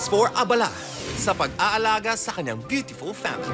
is for abala sa pag-aalaga sa kanyang beautiful family.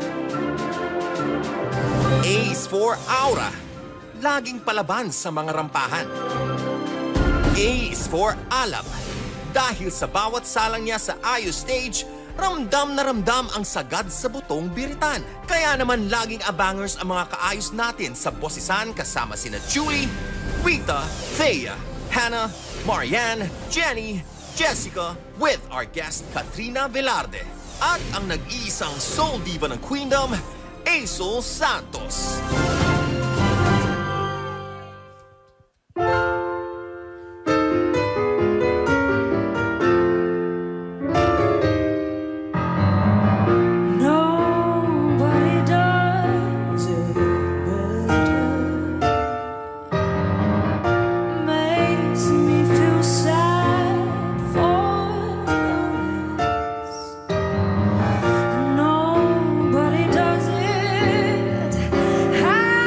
A is for aura, laging palaban sa mga rampahan. A is for alab, dahil sa bawat salang niya sa ayos stage, ramdam na ramdam ang sagad sa butong biritan. Kaya naman laging abangers ang mga kaayos natin sa bosisan kasama sina Julie, Rita, Thea, Hannah, Marianne, Jenny, Jessica, with our guest Katrina Velarde. At ang nag-iisang soul diva ng Queendom, Aisol Santos. Nobody does it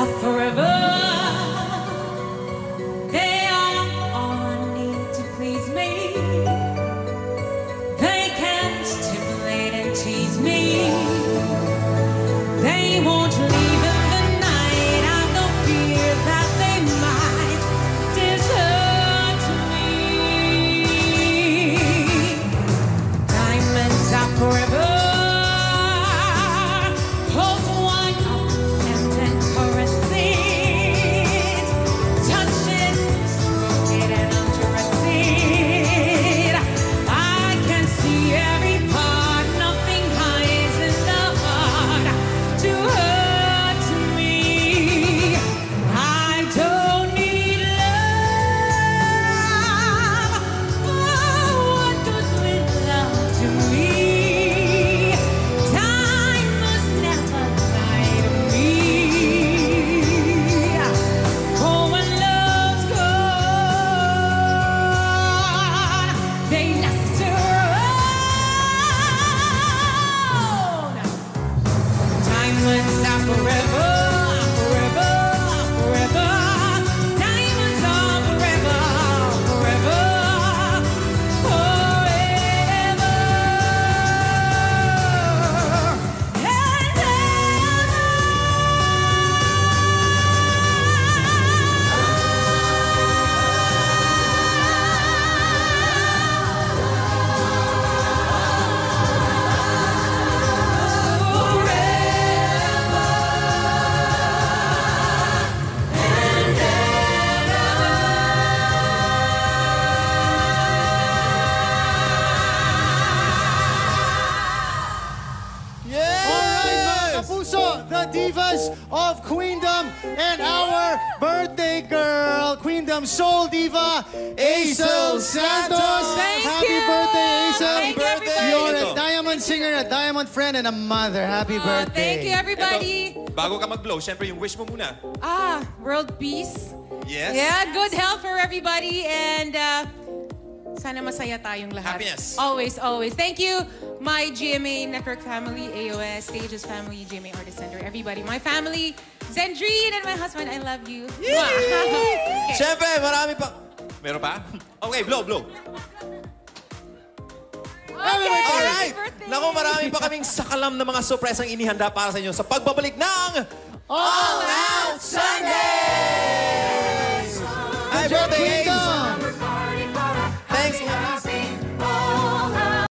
love forever. They all need to please me. They can stimulate and tease me. They won't leave in the night. I no fear that they might desert me. Diamonds are forever. Hold one up and then caress it. Touch it, stroke it and undress it. I can see every part. Nothing hides in the heart to hurt me. I don't need love. Oh, what good will love to me? Time must never lie to me. Oh, when love's gone, they last around. Diamonds are forever, forever, forever. Diamonds are forever, forever, forever. And Alright mga kapuso, the divas of Queendom and our birthday girl, Queendom Soul Diva, Aisel Santos. Thank Happy you. birthday, Aisel. Thank you, everybody. You're a diamond singer, a diamond friend, and a mother. Happy birthday. Thank you, everybody. Bago ka mag-blow, syempre yung wish mo muna. World peace. Yes? Yeah, good health for everybody. And sana masaya tayong lahat. Happiness. Always, always. Thank you, my GMA Network family, AOS, Stages family, GMA Artist Center, everybody. My family, Zendrine and my husband, I love you. Okay. Syempre, marami pa. Meron pa? Okay, blow. Okay, Alright! happy birthday. Naku, marami pa kaming sakalam na mga sorpresang inihanda para sa inyo sa pagbabalik ng All Out Sundays! Happy birthday, Ace! Queendom!